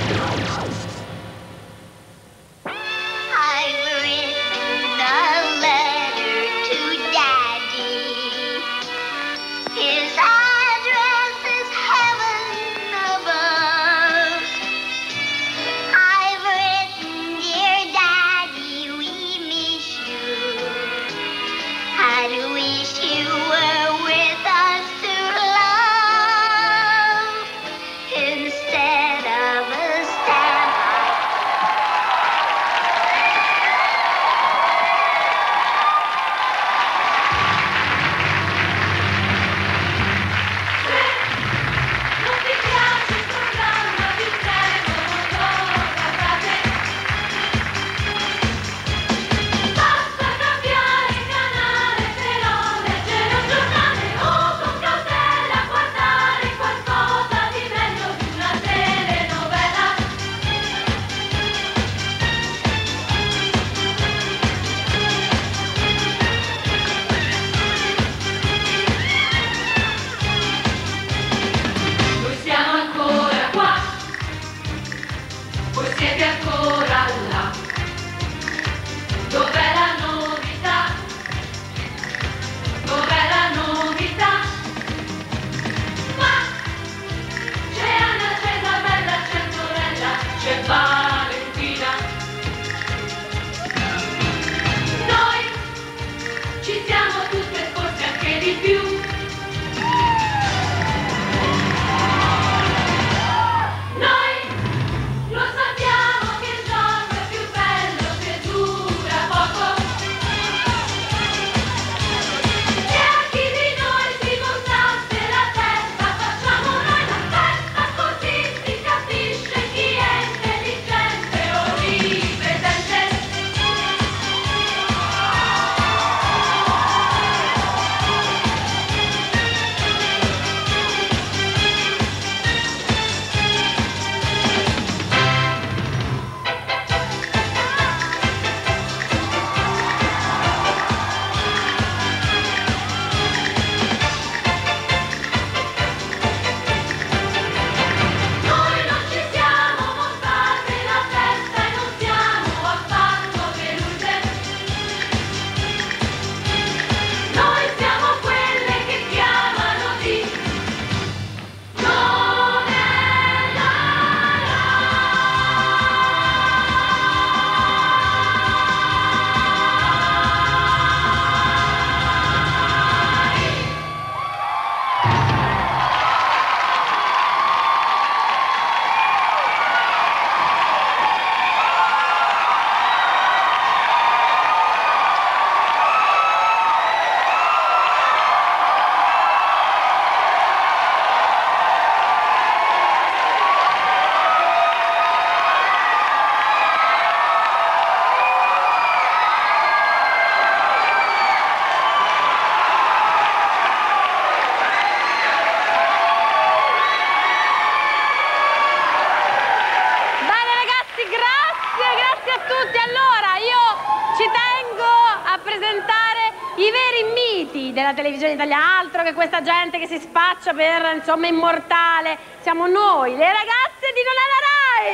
Della televisione italiana, altro che questa gente che si spaccia per, insomma, immortale. Siamo noi, le ragazze di Non è la Rai!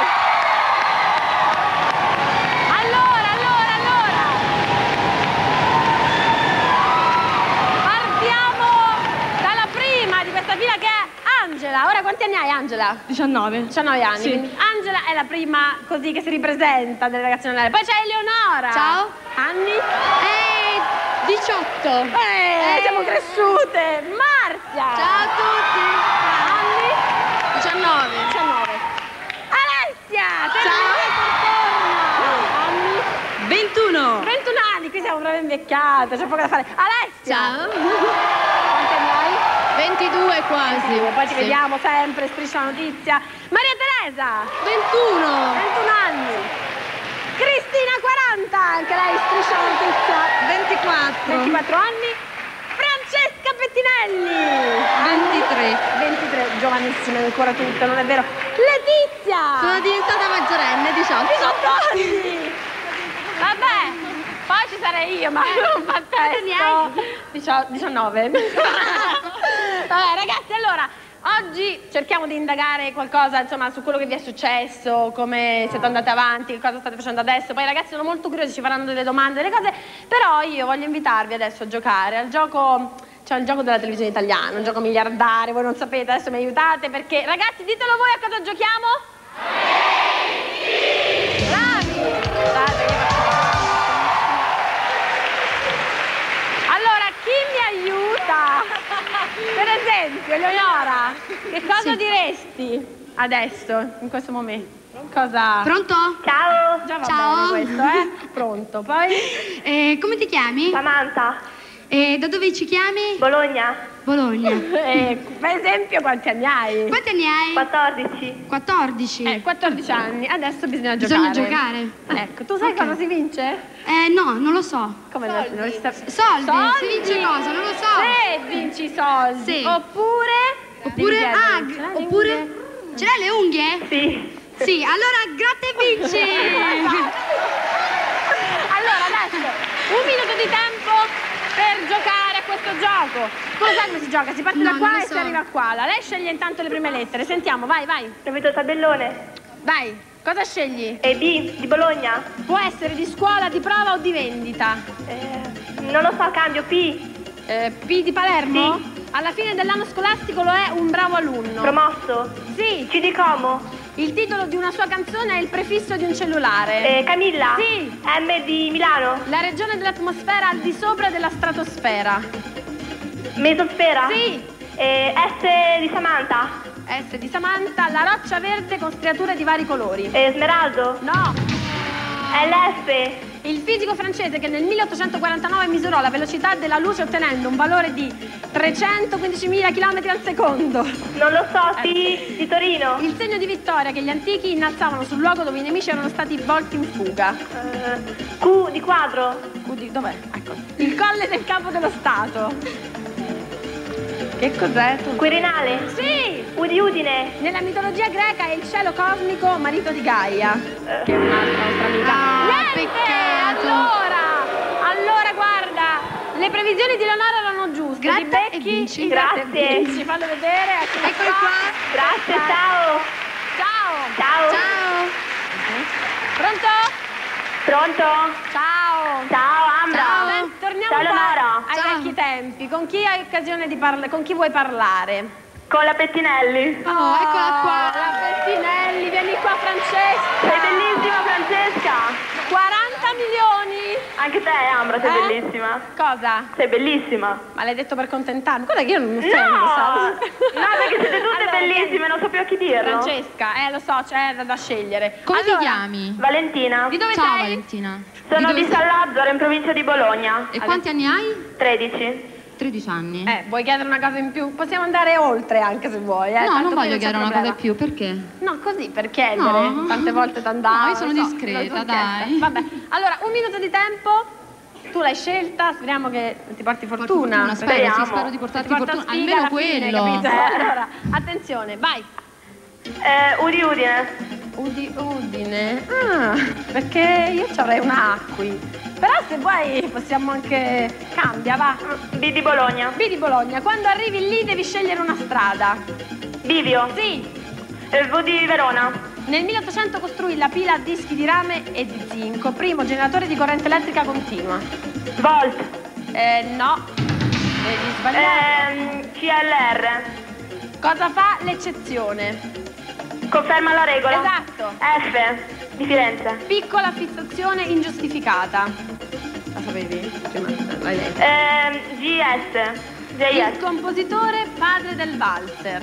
Allora. Partiamo dalla prima di questa fila che è Angela. Ora quanti anni hai, Angela? 19. 19 anni. Sì. Quindi Angela è la prima così che si ripresenta delle ragazze di Non è la Rai. Poi c'è Eleonora. Ciao. Anni? 18. Siamo cresciute. Marzia. Ciao a tutti. Anni? 19. 19. Alessia. Ciao. Anni? 21. 21 anni, qui siamo proprio invecchiate, c'è poco da fare. Alessia. Ciao. Quanti anni hai? 22 quasi. Poi ci vediamo sempre, Striscia la Notizia. Maria Teresa. 21. 21 anni. Cristina 40, anche lei Striscia la Notizia. 24. 24 anni. Francesca Pettinelli. 23. 23, giovanissime ancora tutte, non è vero? Letizia. Sono diventata maggiorenne, 18. 18 anni. Vabbè, poi ci sarei io, ma non fa testo. 19. Vabbè, ragazzi, allora, oggi cerchiamo di indagare qualcosa, insomma, su quello che vi è successo, come siete andate avanti, che cosa state facendo adesso. Poi i ragazzi sono molto curiosi, ci faranno delle domande, delle cose, però io voglio invitarvi adesso a giocare al gioco, cioè il gioco della televisione italiana, un gioco miliardario, voi non sapete, adesso mi aiutate perché, ragazzi, ditelo voi a cosa giochiamo? Bravi! Guardate, io faccio... Allora, chi mi aiuta? Per esempio, Eleonora, che cosa diresti adesso, in questo momento? Cosa... Pronto? Ciao! Già va Ciao. bene questo, Pronto, poi? Come ti chiami? Samantha, Da dove ci chiami? Bologna, Bologna. Per esempio, quanti anni hai? Quanti anni hai? 14. 14. 14 anni, adesso bisogna giocare. Bisogna giocare. Ecco, tu sai Ok. cosa si vince? No, non lo so. Come non lo sai? Soldi. Si vince cosa? Non lo so. Se vinci i soldi. Sì. Oppure... Oppure, oppure... Ce l'hai le unghie? Sì. Sì, allora gratta e vinci. Allora, adesso, 1 minuto di tempo per giocare a questo gioco. Cos'è come si gioca? Si parte da No, qua non lo e so. si arriva qua. Lei sceglie intanto le prime lettere. Sentiamo, vai, vai. Capito il tabellone? Vai, cosa scegli? E B di Bologna? Può essere di scuola, di prova o di vendita? Non lo so, cambio P. P di Palermo? Sì. Alla fine dell'anno scolastico lo è un bravo alunno. Promosso? Sì. C di Como? Il titolo di una sua canzone è il prefisso di un cellulare. Camilla? Sì. M di Milano? La regione dell'atmosfera al di sopra della stratosfera. Mesosfera? Sì. S di Samantha? S di Samantha, la roccia verde con striature di vari colori. Smeraldo? No. LF? Il fisico francese che nel 1849 misurò la velocità della luce ottenendo un valore di 315.000 km al secondo. Non lo so, T di Torino? Il segno di vittoria che gli antichi innalzavano sul luogo dove i nemici erano stati volti in fuga. Q di Quadro? Dov'è? Ecco. Il colle del capo dello Stato. Che cos'è? Quirinale? Sì! U di Udine? Nella mitologia greca è il cielo cosmico marito di Gaia, che è un'altra nostra amica. Niente! peccato. Allora guarda, le previsioni di Leonora erano giuste. Gratta Ti becchi, e vinci. gratta e Grazie. vinci. Fallo vedere. Eccoli qua. Grazie, ciao! Ciao. Ciao! Ciao. Pronto? Pronto? Ciao. Ciao, Ambra! Ciao. Torniamo Ciao, Leonora! ai Ciao. vecchi tempi. Con chi hai occasione di parlare? Con chi vuoi parlare? Con la Pettinelli! Oh, eccola qua. La Pettinelli, vieni qua Francesca. Sei bellissima, Francesca! 40 milioni. Anche te, Ambra, sei bellissima! Cosa? Sei bellissima! Ma l'hai detto per contentarmi? Guarda che io non No! so, lo so. No, perché siete tutte Allora, bellissime, non so più a chi dirlo! Francesca, lo so, c'è da scegliere. Come Allora, ti chiami? Valentina, Di dove Ciao sei? Valentina. sono dove di sei? San Lazzaro, in provincia di Bologna. E quanti anni hai? 13. 13 anni. Vuoi chiedere una cosa in più? Possiamo andare oltre anche se vuoi. No, tanto non qui voglio c'è chiedere una problema. cosa in più, perché? No, così per chiedere. No. Tante volte t'andavo. No, io sono lo so, discreta, l'ho dai. chiesta. Vabbè, allora 1 minuto di tempo. Tu l'hai scelta, speriamo che ti porti fortuna. Spero, Speriamo. sì, spero di portarti Ti porta fortuna. sfiga Almeno alla fine, quello. capito? Allora, attenzione, vai. U di Udine. Udine. Ah, perché io ci avrei una A qui. Però se vuoi possiamo anche... Cambia, va. B di Bologna. B di Bologna. Quando arrivi lì devi scegliere una strada. Bivio. Sì. V di Verona. Nel 1800 costruì la pila a dischi di rame e di zinco, primo generatore di corrente elettrica continua. Volt. No. Devi sbagliare. CLR. Cosa fa l'eccezione? Conferma la regola. Esatto. F di Firenze. Piccola fissazione ingiustificata. La sapevi? L'hai letto. GS. Il JS. compositore padre del valzer.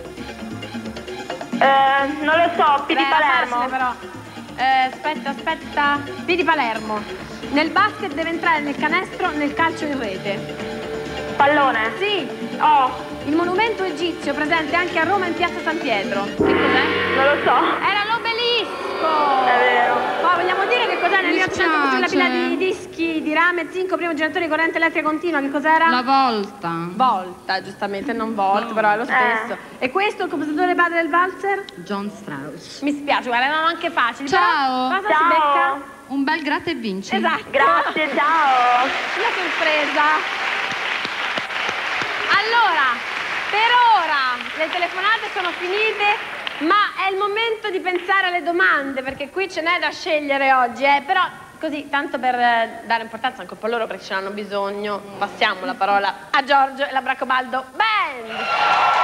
Non lo so, P di Beh, era Palermo. facile, però. Aspetta. P di Palermo. Nel basket deve entrare nel canestro, nel calcio in rete. Pallone. Sì. O. Il monumento egizio presente anche a Roma in piazza San Pietro. Che cos'è? Non lo so. Era l'obelisco! È vero. Poi vogliamo dire che cos'è nel Mi 1800 costruì la pila spiace. di dischi di rame e zinco, primo generatore di corrente elettrica continua. Che cos'era? La volta. Volta, giustamente, non volt, però è lo stesso. E questo è il compositore padre del valzer? John Strauss. Mi spiace, guarda, erano anche facili. Ciao. Però cosa si Ciao. becca? Un bel gratta e vinci. Esatto. Grazie, ciao. Una sorpresa. Allora, per ora le telefonate sono finite, ma è il momento di pensare alle domande, perché qui ce n'è da scegliere oggi, però così, tanto per dare importanza anche un po' loro, perché ce l'hanno bisogno, passiamo la parola a Giorgio e la Bracobaldo Band.